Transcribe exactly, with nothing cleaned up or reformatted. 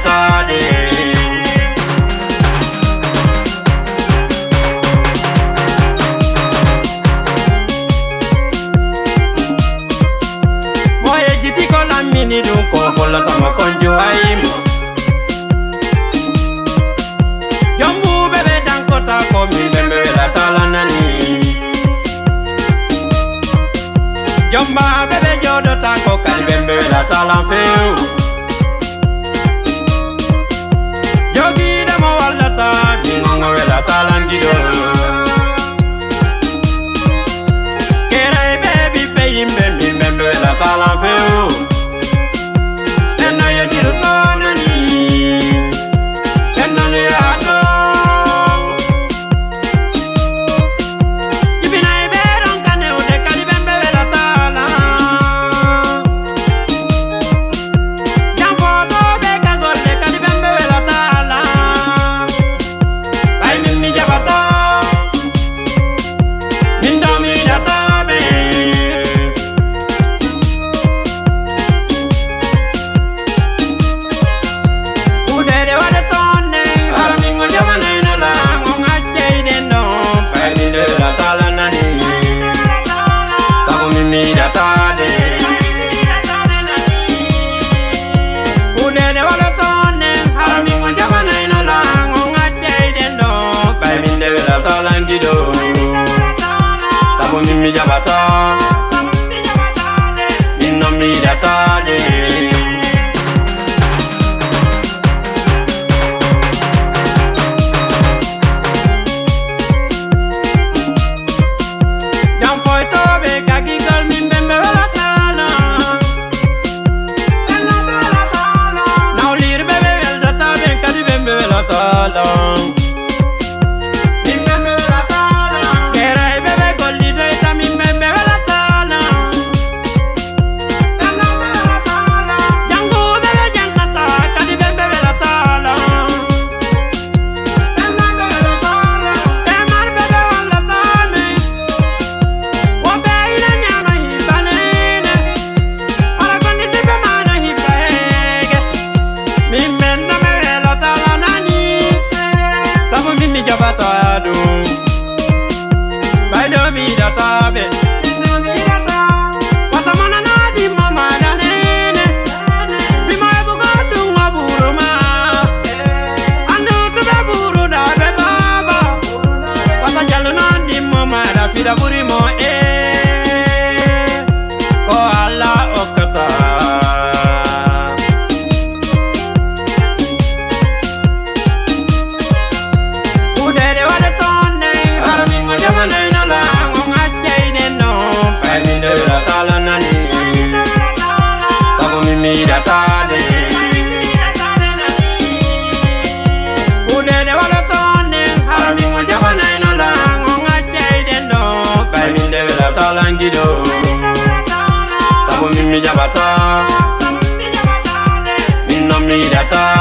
tade. Moye jiti ko la mini dun ko kola tama konjo aimo. Jombu bebe dan kota ko mi bebe la tala nani. Jomba bebe jodo ta ko kali bebe la tala feu. Jogi da mo wala ta mi ngongo la tala ngido. Kera baby pe imbe mi bebe la tala feu. Ena ye diru no nani. Ena ye ato. Sabo mimi jabata, inno mi datade. Jam foi tobe kaki gal min bembe wala tala. Now lir bebe wel data ben kadi bembe wala tala. Jabatado, by the vida tabe. What a man and I mama danene. Be my bugado, Aburuma. And to the Buru da Baba. What a jaluna di mama da Fida Burimo, eh. Oh, Allah Okata. Talangido, sabo mimi jabata, inno mi data.